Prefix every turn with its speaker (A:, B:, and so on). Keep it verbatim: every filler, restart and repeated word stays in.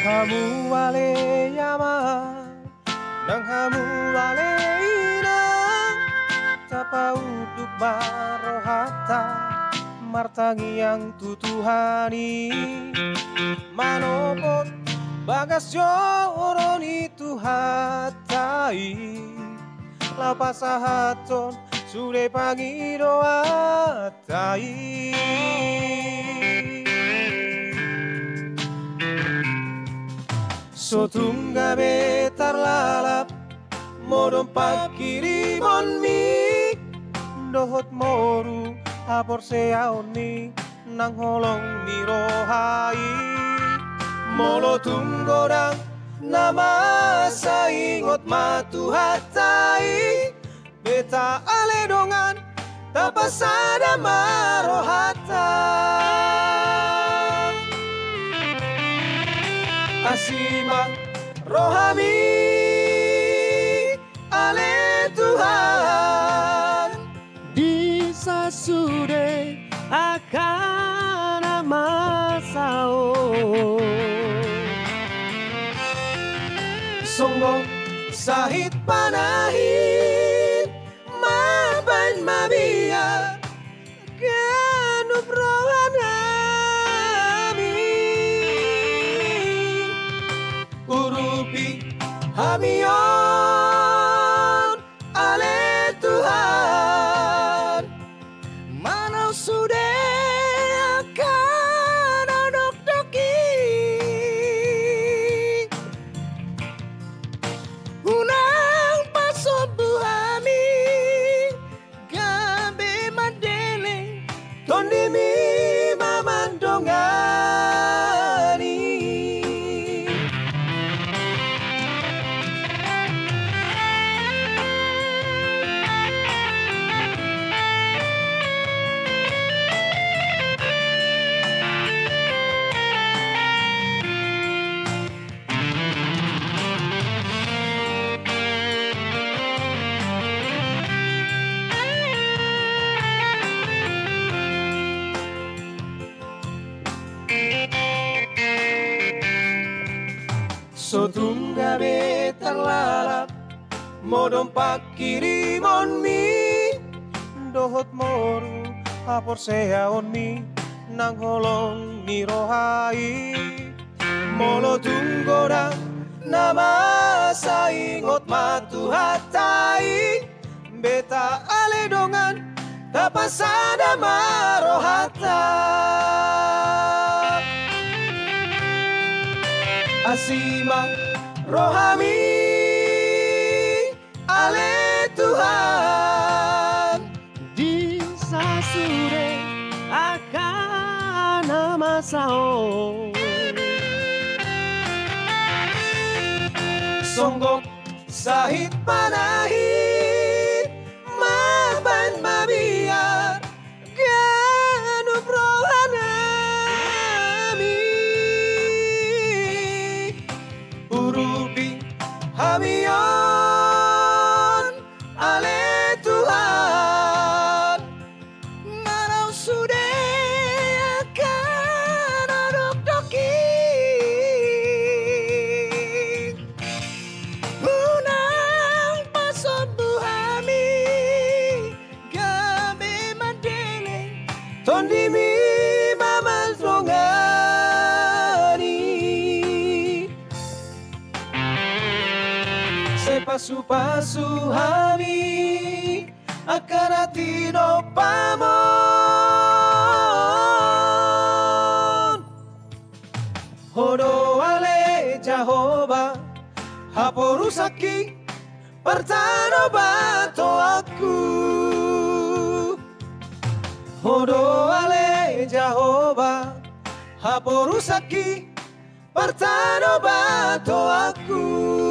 A: hamu wale yama nang hamu wale ina tapa uduk marohata martangi yang tutuhani manopot bagas joroni tuhatai lapasahaton sude pagiro atai Sotunga betar lalap modon pakiri bonmi dohot moru apor seaoni nang holong ni rohai molo tunggorang nama saingot matu hatai beta aledongan tapasada marohata Asima rohami ale Tuhan
B: di sasude akan amasao
A: Songgong sahit panahin maban mabia kanup rohana Urupi hamion ale Tuhan
B: manau sude akan adok doki unang pasot buhami gabe madele
A: tondimi mamandongani Sotunga betar lalap modon pakiri monmi dohot moru apor seaoni nang holong ni rohai molo tunggorang nama saingot matu hatai beta aledongan tapasada marohata Asima rohami ale Tuhan
B: di sasure akan amasao
A: Songgok sahit panahin maban mabiar ganup rohanami Urupi hamion ale Tuhan
B: manau sude akan adok doki unang pasot buhami gabe madele
A: tondimi mamandongani Sepasu-pasu hami akan atino pamon Hodo ale Jehovah haporusaki partano bato aku Hodo ale Jehovah haporusaki partano bato aku